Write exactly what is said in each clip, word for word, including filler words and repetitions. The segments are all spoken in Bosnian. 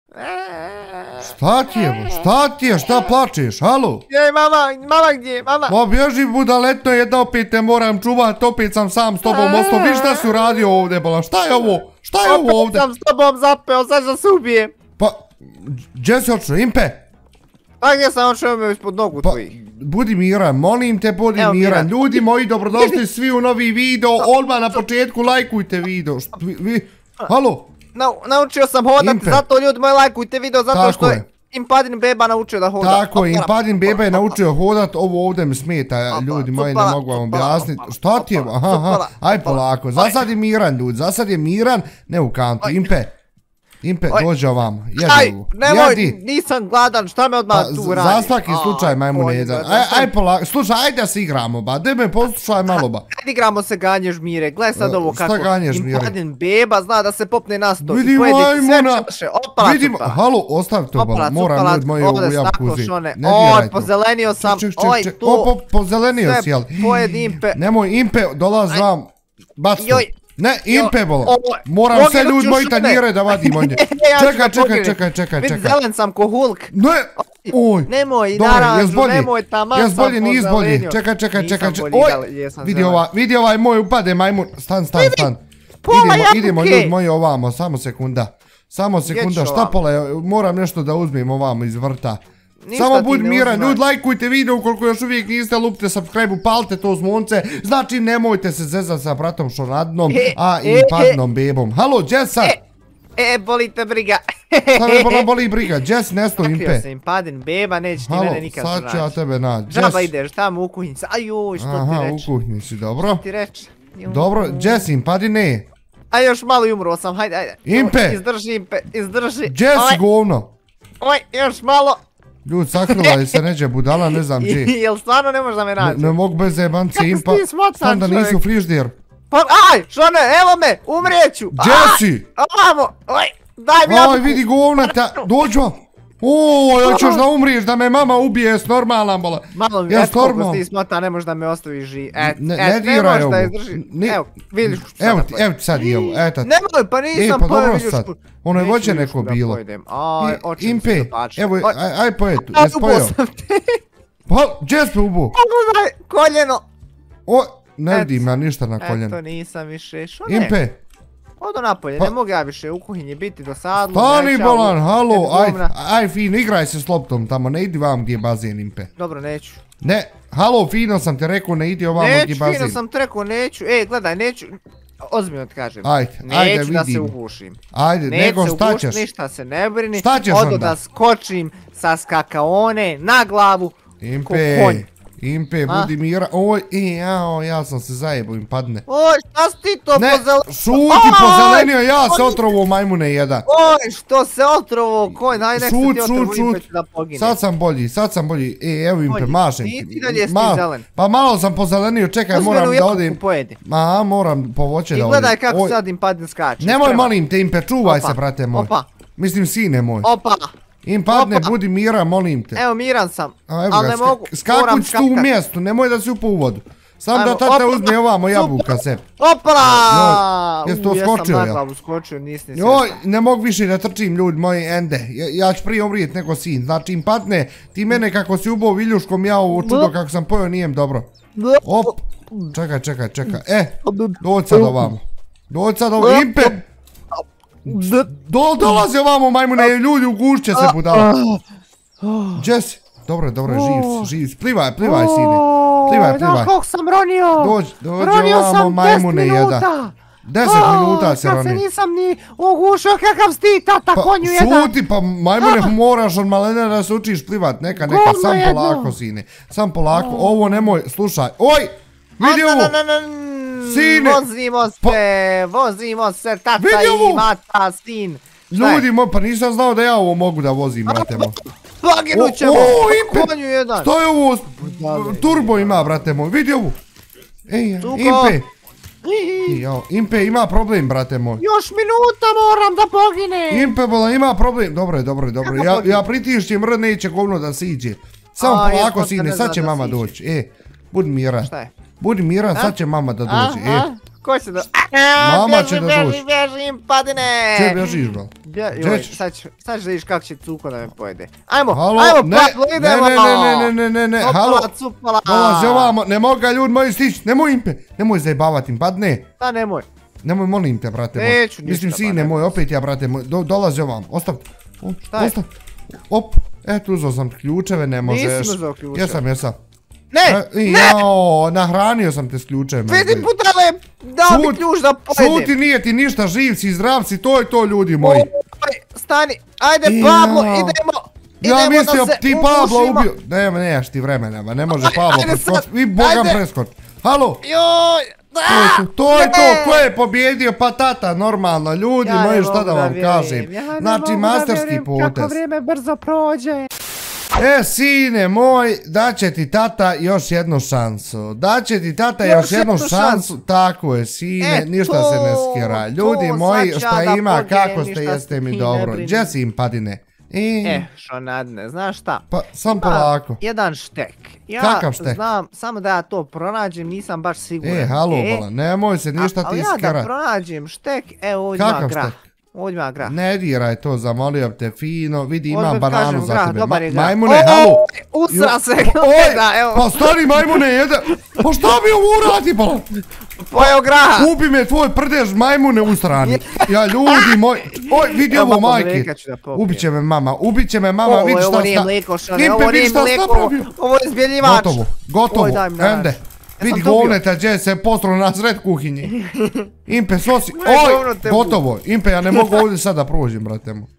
Šta ti je, šta ti je, šta plačeš, halo? Joj, mama, mama gdje, mama? Ma bježi budaletno, jedna opet te moram čuvat, opet sam sam s tobom ostao, vi šta si uradio ovdje, bola, šta je ovo, šta je ovo ovdje? Opet sam s tobom zapeo, sad da se ubijem. Pa, gdje si očeo, Impe? Pa gdje sam očeo me ispod nogu tvojih? Budi miran, molim te, budi miran, ljudi moji, dobrodošli svi u novi video, odmah na početku lajkujte video, halo? Naučio sam hodati, zato ljudi moji lajkujte video, zato što je Impadin beba naučio da hoda. Tako je, Impadin beba je naučio hodat, ovo ovdje mi smeta, ljudi moji, ne mogu vam objasniti. Šta ti je, aha, aha, aj polako, zasad je miran ljudi, zasad je miran, ne u kantu, Impe. Impe, dođi ovamo, jedi ovo. Nemoj, nisam gladan, šta me odmah tu radi? Za svaki slučaj majmune jedan. Aj polako, slušaj, ajde da se igramo ba, daj me poslušaj malo ba. Ajde igramo se ganješ mire, gledaj sad ovo kako. Šta ganješ mire? Impadin beba zna da se popne na sto. Vidi majmuna, vidim, halo, ostav to ba, moram ljudi moji ovu jabuku uzeti. Ne diraj to. Oj, pozelenio sam, oj tu. Pozelenio si, jel? Pojedi Impe. Nemoj Impe, dolaz vam, bac to. Ne, Impe bola, moram sve ljudi moji tanjire da vadim od nje. Čekaj, čekaj, čekaj, čekaj, čekaj. Vidi zelen sam ko Hulk. Ne, oj. Nemoj, naranžu, nemoj, taman sam pozelenio. Jes bolje, nis bolje, čekaj, čekaj, čekaj, oj. Vidi ovaj moj upade majmun, stan, stan, stan. Idemo ljudi moji ovamo, samo sekunda. Samo sekunda, šta pola, moram nešto da uzmem ovamo iz vrta. Samo budi miran, ljudi lajkujte video ukoliko još uvijek niste, lupite subscribe, upalite to zvonce, znači nemojte se zezati sa bratom Šonadnom, a i Impadnom bebom. Halo, Jessa! E, boli te briga. Šta me boli briga, Jess, nesto Impe. Sakrio se Impadin beba, neće ti mene nikad naći. Halo, sad ću ja tebe naći. Džaba ideš tamo u kuhinji, ajuj, što ti reći. Aha, u kuhinji si, dobro. Što ti reći. Dobro, Jess, Impadine. A još malo i umro sam, hajde, hajde. Impe! Izdrži Impe, izdrži. Jess, govno. Oj, još malo. Ljud, sakrila se neđe budala, ne znam gdje. Jel stvarno ne možeš da me naći? Ne mogu bez jebance Impa. Sam da nisi u friždir. Pa, aj, Šone, evo me, umrijeću. Jesse! Ovamo, oj, daj mi jabuku. Aj, vidi govnata, dođu vam. Ooo, jel ćeš da umriješ, da me mama ubije, jes normalan bola. Malo mi, eto koliko si smota, ne možeš da me ostaviš živ. Ne diraj ovo. Evo, vidiš što evo ti, evo ti sad i ovo, eto. Nemoj, pa nisam pojel vidiš što. Ono je voće neko bilo. Aj, očin Impe, se dopačio. evo, aj pojel tu, jes pojel. Pa, Jess me ubo. Pogledaj, koljeno. O, ne vidim ja ništa na koljenu. Eto, nisam više, što ne? Impe. Odo napolje, ne mogu ja više u kuhinji biti dosadno. Stani bolan, halo, aj, aj fino, igraj se s loptom tamo, ne idi vam gdje je bazen Impe. Dobro, neću. Ne, halo, fino sam te rekao, ne idi ovamo gdje je bazen. Neću, fino sam te rekao, neću, ej, gledaj, neću, ozbiljno ti kažem. Ajde, ajde vidim. Neću da se ugušim. Ajde, nego šta ćeš? Neću se ugušiti, ništa se ne brini. Šta ćeš onda? Odo da skočim sa skakaone na glavu, ko konj. Impe, budi mira, oj, jao, ja sam se zajebao im padne. Oj, šta si ti to pozelenio? Ne, šuti pozelenio, ja se otrovo majmune jedan. Oj, što se otrovo, konj, daj nek se ti otrovo Impe ću da pogine. Sad sam bolji, sad sam bolji, e, evo Impe, mašem ti. Ti dalje si zelen. Pa malo sam pozelenio, čekaj, moram da odim. Ma, moram po voće da odim. I gledaj kako sad Impadin skače. Nemoj, molim te Impe, čuvaj se, brate moj. Opa. Mislim, sine moj. Opa. Impadne, budi miran, molim te. Evo, miran sam, ali ne mogu, moram skakuć tu u mjestu, nemoj da si upao u vodu. Sam da tata uzme ovamo jabuka se. Opala! Jesi to skočio, jel? Jesam na glavu skočio, nisam ni joj, ne mogu više da trčim, ljudi moji, ende. Ja ću prije umrijet nego sin. Znači, Impadne, ti mene kako si ubao viljuškom, ja ovo čudo kako sam pojao, nijem dobro. Op, čekaj, čekaj, čekaj. E, dođi sad ovamo. Dođi sad ovamo, Impe! Dolazi ovamo majmune, ljudi u gušće se budala. Jesse, dobro, dobro, živ si, živ si. Plivaj, plivaj sine. Plivaj, plivaj. Znaš koliko sam ronio? Dođi, dođi ovamo majmune jedan. Deset minuta se roni. Kad se nisam ni ugušio, kakav si ti tata konju jedan. Šuti, pa majmune moraš od malena da se učiš plivat. Neka, neka, sam polako sine. Sam polako, ovo nemoj, slušaj. Oj, vidi ovo. Sine! Vozimo se, vozimo se, tata i mata, sin. Ljudi moj, pa nisam znao da ja ovo mogu da vozim, brate moj. Plaginut ćemo, konju jedan. Što je ovo? Turbo ima, brate moj, vidi ovo. Ej, Impe. Impe ima problem, brate moj. Još minuta moram da pogine. Impe, bola, ima problem. Dobro je, dobro je, dobro je. Ja pritišćem, r neće govno da siđe. Samo polako, sine, sad će mama doći. E, budi miran. Šta je? Budi miran, sad će mama da dođe, e. Ko će da... Mama će da doći. Bježi, bježi, Impadine! Gdje bježiš, bro? Joj, sad ćeš da vidiš kako će Cuko da me pojede. Ajmo, halo, ajmo, ne, Pablo, idemo! Ne, ne, ne, ne, ne, ne, halo. Cupala. Dolazi ovamo, ne mogu ga ljudi moji stići, nemoj Impe, nemoj zajebavati Impadine. Da, nemoj. Nemoj, molim te, brate moj. Neću ništa. Mislim, sine moj, opet ja, brate moj, dolazi ovamo, ostav. Šta je? Ostav. Op, eto, uzao sam ključeve, ne možeš. Nisam uzao ključeve. Jesam, jesam. Ne, ne! Jao, nahranio sam te s ključevima. Vidi budale, dao mi ključ da pojedem. Šuti, nije ti ništa, živ si, zdrav si, to je to, ljudi moji. Stani, ajde Pablo, idemo. Ja mislio, ti Pablo ubio. Ne, nemaš ti vremena, ne može Pablo preskočiti. Vi Bogam preskoči. Halo. Joj. To je to, ko je pobjedio? Pa tata, normalno, ljudi moji, šta da vam kažem. Znači, masterski potez. Kako vrijeme brzo prođe. E, sine moj, daće ti tata još jednu šansu. Daće ti tata još jednu šansu. Tako je, sine, ništa se ne skira. Ljudi moji, šta ima, kako ste, jeste mi dobro. Gdje si Impadine? E, Šonadne, znaš šta? Pa, sam polako. Jedan štek. Kakav štek? Ja znam, samo da ja to pronađem, nisam baš siguran. E, halo, bala, nemoj se ništa ti skirat. Ali ja da pronađem štek, evo ovdje ima grah. Ovdje ima grah. Ne diraj to, zamolio te fino, vidi imam bananu za tebe. Majmune, halo. Usra se, gleda, evo. Pa stari majmune, jedan. Pa šta mi ovo uradi, bala? Pojeo graha. Ubi me tvoj prdež majmune u strani. Ja, ljudi moji. Oj, vidi ovo majke. Ubiće me mama, ubiće me mama, vidi šta sta... Ovo nije mlijeko, Šone, ovo nije mlijeko. Ovo je zbjeljivač. Gotovo, gotovo, ende. Vidi govneta gdje se postro na sred kuhinji. Impe, sosi. Oj, gotovo. Impe, ja ne mogu ovdje sad da prođem, brate mu.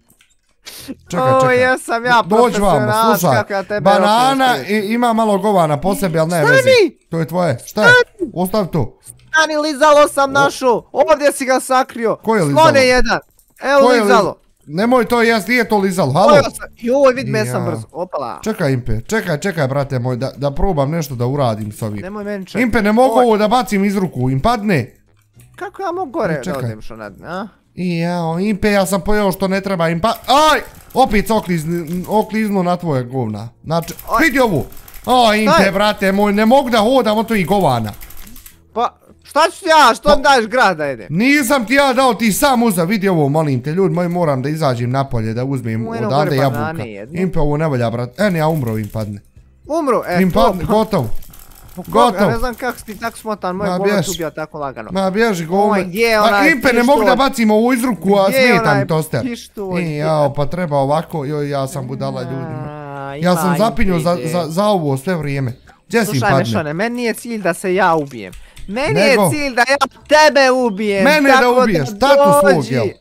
Čekaj, čekaj. O, jesam ja profesionalac, kako ja tebe opijem. Banana ima malo govana po sebi, ali ne vezi. To je tvoje. Šta je? Ostav to. Stani, lizalo sam našao. Ovdje si ga sakrio. Ko je lizalo? Slone jedan. Evo lizalo. Nemoj to jest, nije to lizalo, halo. Joj, vid me sam brzo, opala. Čekaj Impe, čekaj, čekaj brate moj, da probam nešto da uradim s ovim. Nemoj meni čekaj. Impe, ne mogu ovo da bacim iz ruku, im padne. Kako ja mogu gore da odem Šonadne, a? I jao, Impe, ja sam pojeo što ne treba im pa... Aj! Opet se okliznu na tvoje govna. Znači, vidi ovu. O, Impe, brate moj, ne mogu da hodam od tvojih govana. Pa... Šta ću ja, što mi daješ grah da jedem? Nisam ti ja dao, ti sam uza, vidi ovo, molim te, ljudi moji, moram da izađem napolje, da uzmem odande jabuka. Impe, ovo ne volja, brat, en ja umro im padne. Umro, e, im padne, gotovo. Gotovo. Ne znam kako si ti tako smotan, moj bolot ubija tako lagano. Ma bježi govne. A Impe, ne mogu da bacim ovo iz ruku, a smeta mi toster. I jao, pa treba ovako, joj, ja sam budala ljudima. Ja sam zapinio za ovo sve vrijeme. Gdje si im padne? Slušaj me Šone, meni je cilj da se ja ubijem. Meni je cilj da ja tebe ubijem. Mene da ubiješ, tatu svog, jel?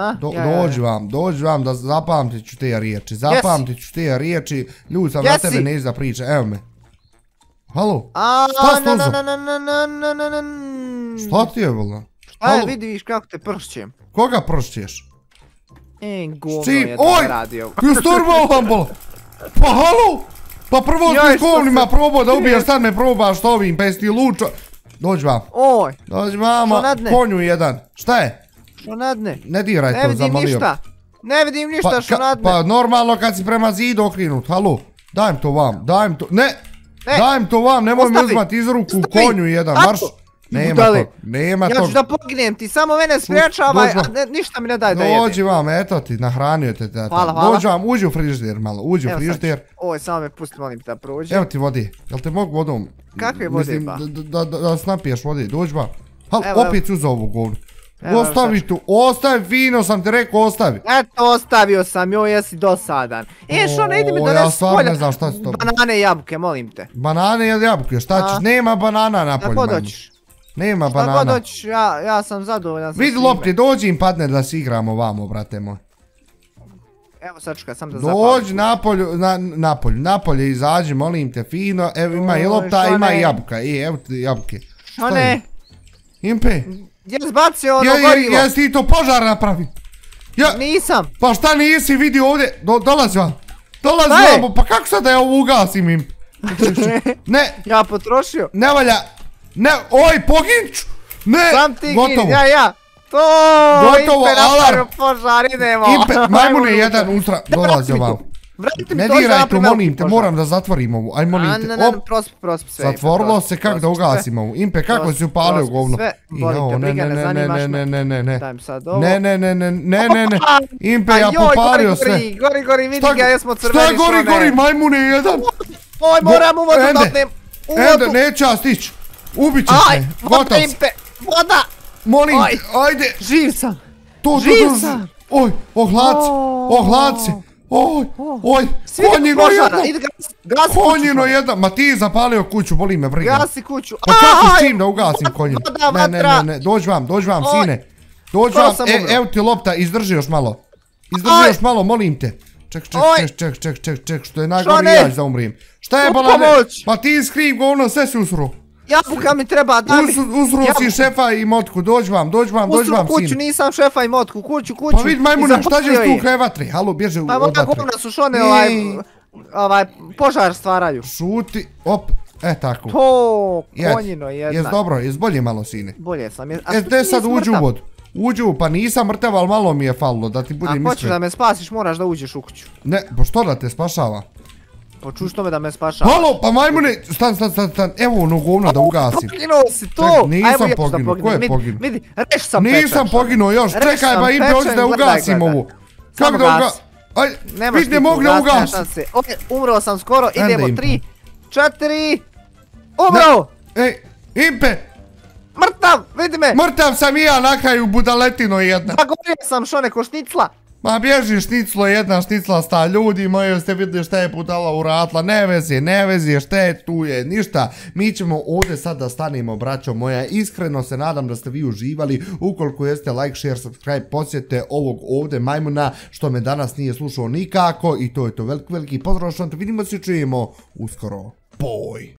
Dođi vam, dođi vam da zapamtit ću te riječi, zapamtit ću te riječi, ljudi sam na tebe ne da priča, evo me. Halo, šta si to za? Šta ti je, volna? Šta je, vidi viš kako te pršćem. Koga pršćeš? E, govno je da radio. Oj, ju storvao vam, bola. Pa halo, pa prvo s govnima probao da ubijaš, sad me probaš s ovim, pa jesi ti lučo. Dođi vam. Oj. Dođi vamo, konju jedan. Šta je? Šonadne. Ne diraj to, zamolio. Ne vidim ništa. Ne vidim ništa, Šonadne. Pa normalno kad si prema zidu okrenut, halo. Dajem to vam, dajem to, ne. Dajem to vam, nemoj mi uzmati iz ruku konju jedan, marš. Nema tog, nema tog. Ja ću da poginem, ti samo mene spriječavaj, a ništa mi ne daj da jedem. Dođi vam, eto ti, nahranio te tata. Hvala, hvala. Dođi vam, uđi u frižider malo, uđi u frižider. Oj, samo me pusti, molim da prođem. Evo ti vodi, jel te mogu vodom? Kakve vode pa? Da snapiješ vode, dođi vam. Opet ću za ovu govnu. Ostavi tu, ostavi, fino sam ti rekao, ostavi. Eto, ostavio sam, joj, jesi dosadan. E, Šone, idi mi donesi polja. Banane i jabuke, molim te. Banane i jabuke, šta ćeš? Nema banana na polju. Tako doćiš. Nema banana. Šta god doćiš, ja sam zadovoljan. Vidi lopti, dođi im padne da si igramo vamo, brate moj. Evo sačekaj, sam da zapalim. Dođi napolju, napolju, napolje izađi, molim te, fino. Evo ima i lopta, ima i jabuka. I evo ti jabuke. Šone. Impe. Gdje zbacio ono gorivo? Jesi ti to požar napravi? Nisam. Pa šta nisi vidio ovdje? Dolazi vam. Dolazi vam, pa kako sad da ja ovo ugasim im? Ne. Ja potrošio. Ne valja. Ne, oj, poginću. Ne, sam ti gini, ja, ja. To, gotovo, Impe napravio požar, idemo. Impe, majmune jedan ustra, dolazi vam. Vratite mi ne to za diraj tu, napravim molim te, požar. moram da zatvorim ovu, aj molim te, A, ne, ne, op, prospi, prospi sve. zatvorilo se, kako da ugasim ovu, Impe, kako si upalio govno? Sve, boli te briga, ne zanimaš me. Ne, ne, ne, ne, Dajem sad ovo. ne, ne, ne, ne, ne, ne, ne, Impe, ja popalio sve. Gori, gori, gori, vidi ga, jesmo crveni Šta gori, gori, majmune jedan. Oj, moram u vodu da otnem. U vodu. Ende, neću ja stić. Ubit ćeš Aj, me, voda gotov. Impe, voda. Molim te, ajde. Živ sam. Tu, Živ tu, tu. sam. Oj, ohlaci, ohlaci. Oj, oj, konjino jedno. Konjino jedno. Ma ti zapalio kuću, boli me briga. Gasi kuću. Pa kako s čim da ugasim konjinu? Ne, ne, ne, ne, dođi vam, dođi vam, sine. Dođi vam, evo ti lopta, izdrži još malo. Izdrži još malo, molim te. Ček, ček, ček, ček, ček, ček, ček, što je najgori ja da umrijem. Šta je balane? Pa ti skriv govno, sve si usru. Jabuka mi treba, da mi. Usru si šefa i motku, dođi vam, dođi vam, dođi vam, Usru kuću, sine. nisam šefa i motku, kuću, kuću. Pa vid majmune, šta ćeš tu kraj vatre? Halo, bježe od vatre. Pa moja govna su šone ovaj požar stvaraju. Šuti, op, e tako. To, konjino jedna. Jes dobro, jes bolje malo, sine. Bolje sam. E, te sad uđu u vodu. Uđu, pa nisam mrtav, ali malo mi je falilo, da ti budem iskren. A hoćeš da me spasiš, moraš da uđeš u kuću. Ne, pa što da te spašava? Pa čuš to me da me spašava. Halo, pa majmune, stan, stan, stan, stan, evo ono govno da ugasim. Poginuo si tu! Nisam poginuo, ko je poginuo? Vidi, reš sam pečen. Nisam poginuo još, čekaj ba Impe, hoću da ugasim ovu. Kako da ugasim? Aj, vid ne mogu da ugasim. Umro sam skoro, idemo, tri, četiri, umro! Ej, Impe! Mrtav, vidi me! Mrtav sam i ja na kraju, budaletino jedna. Zagorio sam šone ko šnicla. Ma bježi šniclo jedna, šnicla sta, ljudi moji ste vidjeli šta je budala uradila, ne vezi, ne vezi, šta je tu je, ništa. Mi ćemo ovdje sad da stanemo, braćo moja, iskreno se nadam da ste vi uživali, ukoliko jeste like, share, subscribe, posjetite ovog ovdje majmuna, što me danas nije slušao nikako, i to je to veliki, veliki pozdrav, što vidimo se, čujemo uskoro, boj.